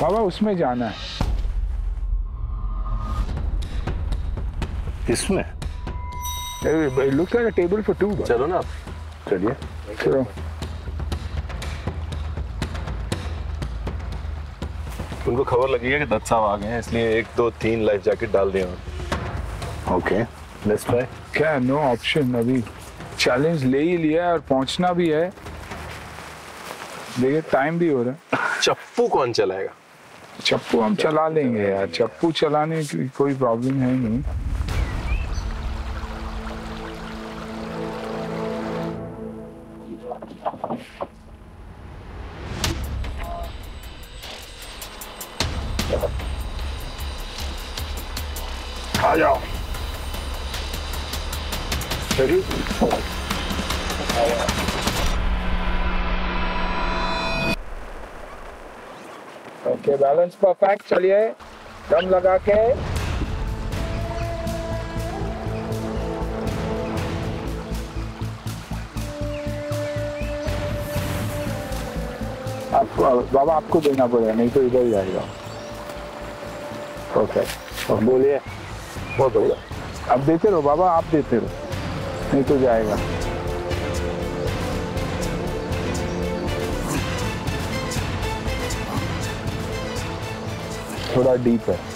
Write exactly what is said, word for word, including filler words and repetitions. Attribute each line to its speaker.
Speaker 1: बाबा उसमें जाना है।
Speaker 2: इसमें
Speaker 1: look like a table for two.
Speaker 2: चलो ना, चलिए
Speaker 1: चलो।
Speaker 2: उनको खबर लगी है कि दत्त साहब आ गए हैं, इसलिए एक दो तीन लाइफ जैकेट डाल दिए। Okay let's try.
Speaker 1: क्या नो ऑप्शन, अभी चैलेंज ले ही लिया है और पहुंचना भी है। देखिए टाइम भी हो रहा है।
Speaker 2: चप्पू कौन चलाएगा?
Speaker 1: चप्पू हम चला लेंगे यार, चप्पू चलाने की कोई प्रॉब्लम है नहीं। आ जाओ। Ready? Okay balance perfect. चलिए दम लगा के। आप बाबा आपको देना पड़ेगा, नहीं तो इधर ही आएगा। परफेक्ट।
Speaker 2: बोलिए। बहुत बढ़िया।
Speaker 1: आप देते रहो बाबा, आप देते रहो, नहीं तो जाएगा। थोड़ा डीप है।